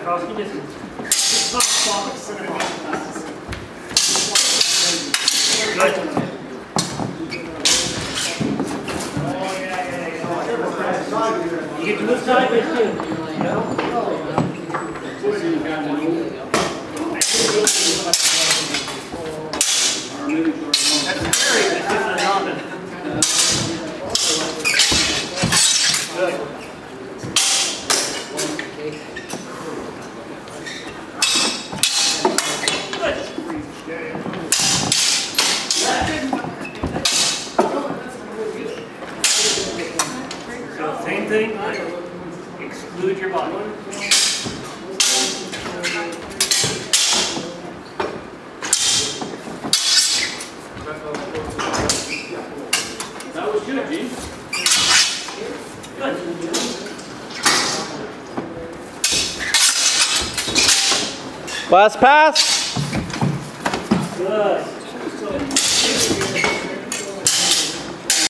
cross. You just it's not flawless. Good. You get to move sideways too. That's very different on it. Good. So same thing, exclude your body. That was good, Gene. Good. Last pass. Good.